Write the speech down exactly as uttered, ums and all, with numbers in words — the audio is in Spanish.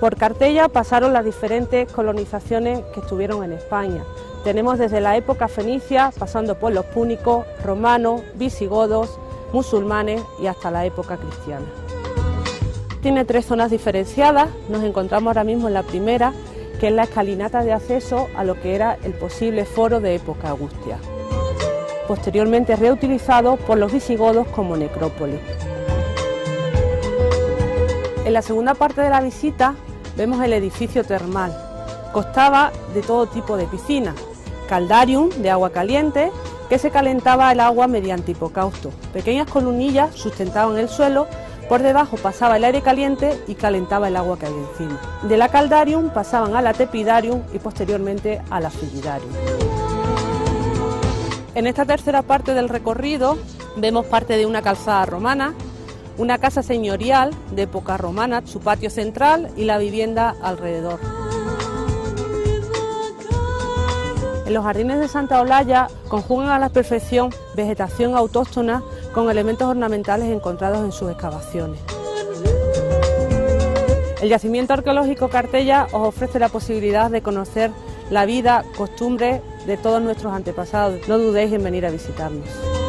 Por Cartella pasaron las diferentes colonizaciones que estuvieron en España. Tenemos desde la época fenicia, pasando por los púnicos, romanos, visigodos, musulmanes y hasta la época cristiana. Tiene tres zonas diferenciadas. Nos encontramos ahora mismo en la primera, que es la escalinata de acceso a lo que era el posible foro de época augustia, posteriormente reutilizado por los visigodos como necrópolis. En la segunda parte de la visita vemos el edificio termal. Constaba de todo tipo de piscinas, caldarium de agua caliente, que se calentaba el agua mediante hipocausto. Pequeñas columnillas sustentaban el suelo, por debajo pasaba el aire caliente y calentaba el agua que había encima. De la caldarium pasaban a la tepidarium y posteriormente a la frigidarium. En esta tercera parte del recorrido vemos parte de una calzada romana, una casa señorial de época romana, su patio central y la vivienda alrededor. En los jardines de Santa Olalla conjugan a la perfección vegetación autóctona con elementos ornamentales encontrados en sus excavaciones. El yacimiento arqueológico Cartella os ofrece la posibilidad de conocer la vida, costumbres de todos nuestros antepasados. No dudéis en venir a visitarnos.